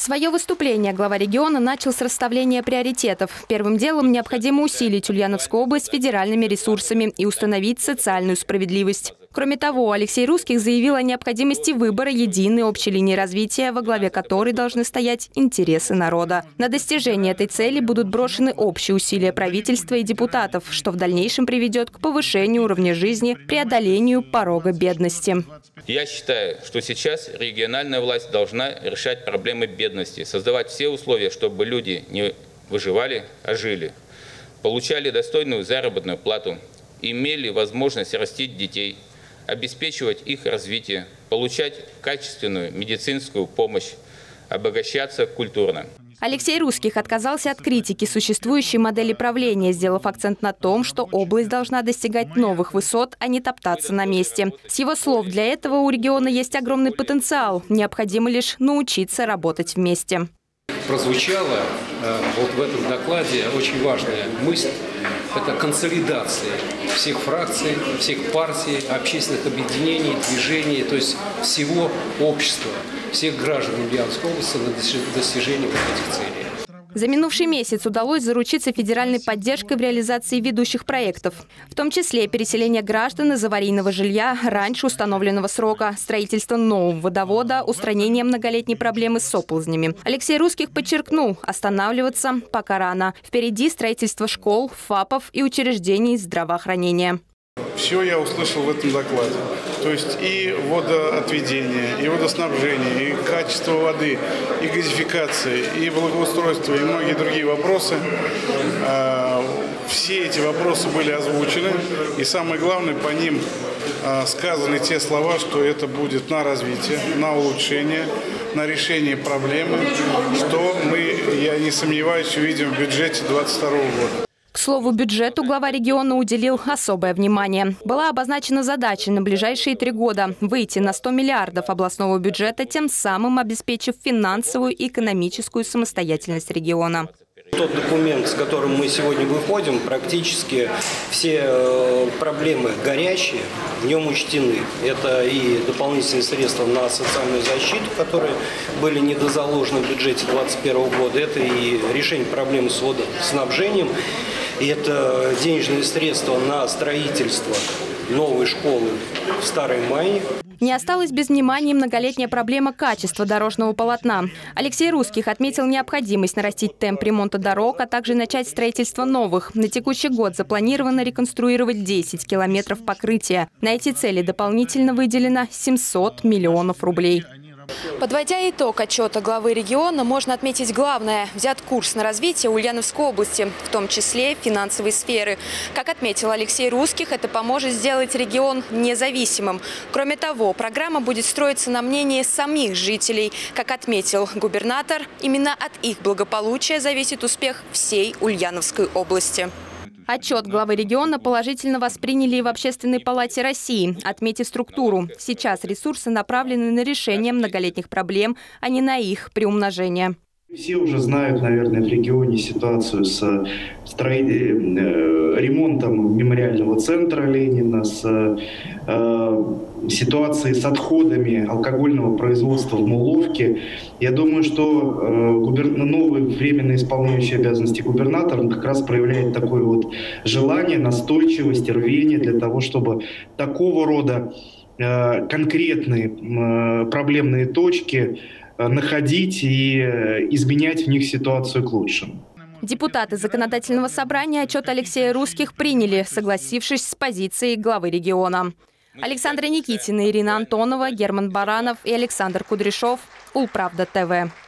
Свое выступление глава региона начал с расставления приоритетов. Первым делом необходимо усилить Ульяновскую область федеральными ресурсами и установить социальную справедливость. Кроме того, Алексей Русских заявил о необходимости выбора единой общей линии развития, во главе которой должны стоять интересы народа. На достижение этой цели будут брошены общие усилия правительства и депутатов, что в дальнейшем приведет к повышению уровня жизни, преодолению порога бедности. Я считаю, что сейчас региональная власть должна решать проблемы бедности, создавать все условия, чтобы люди не выживали, а жили, получали достойную заработную плату, имели возможность растить детей, обеспечивать их развитие, получать качественную медицинскую помощь, обогащаться культурно. Алексей Русских отказался от критики существующей модели правления, сделав акцент на том, что область должна достигать новых высот, а не топтаться на месте. С его слов, для этого у региона есть огромный потенциал. Необходимо лишь научиться работать вместе. Прозвучала вот в этом докладе очень важная мысль. Это консолидация всех фракций, всех партий, общественных объединений, движений, то есть всего общества, всех граждан Ульяновской области на достижение этих целей. За минувший месяц удалось заручиться федеральной поддержкой в реализации ведущих проектов, в том числе переселение граждан из аварийного жилья раньше установленного срока, строительство нового водовода, устранение многолетней проблемы с оползнями. Алексей Русских подчеркнул, останавливаться пока рано. Впереди строительство школ, ФАПов и учреждений здравоохранения. Все я услышал в этом докладе. То есть и водоотведение, и водоснабжение, и качество воды, и газификация, и благоустройство, и многие другие вопросы. Все эти вопросы были озвучены. И самое главное, по ним сказаны те слова, что это будет на развитие, на улучшение, на решение проблемы, что мы, я не сомневаюсь, увидим в бюджете 2022 года. К слову, бюджету глава региона уделил особое внимание. Была обозначена задача на ближайшие 3 года выйти на 100 миллиардов областного бюджета, тем самым обеспечив финансовую и экономическую самостоятельность региона. Тот документ, с которым мы сегодня выходим, практически все проблемы горячие в нем учтены. Это и дополнительные средства на социальную защиту, которые были недозаложены в бюджете 2021 года. Это и решение проблемы с водоснабжением. И это денежные средства на строительство новой школы в Старой Майне. Не осталась без внимания многолетняя проблема качества дорожного полотна. Алексей Русских отметил необходимость нарастить темп ремонта дорог, а также начать строительство новых. На текущий год запланировано реконструировать 10 километров покрытия. На эти цели дополнительно выделено 700 миллионов рублей. Подводя итог отчета главы региона, можно отметить главное – взят курс на развитие Ульяновской области, в том числе финансовой сферы. Как отметил Алексей Русских, это поможет сделать регион независимым. Кроме того, программа будет строиться на мнении самих жителей. Как отметил губернатор, именно от их благополучия зависит успех всей Ульяновской области. Отчет главы региона положительно восприняли и в Общественной палате России, отметив структуру. Сейчас ресурсы направлены на решение многолетних проблем, а не на их приумножение. Все уже знают, наверное, в регионе ситуацию с ремонтом мемориального центра Ленина, с ситуацией с отходами алкогольного производства в Муловке. Я думаю, что новый временно исполняющий обязанности губернатор, он как раз проявляет такое вот желание, настойчивость, рвение для того, чтобы такого рода конкретные проблемные точки находить и изменять в них ситуацию к лучшему. Депутаты законодательного собрания отчет Алексея Русских приняли, согласившись с позицией главы региона. Александра Никитина, Ирина Антонова, Герман Баранов и Александр Кудряшов. Улправда ТВ.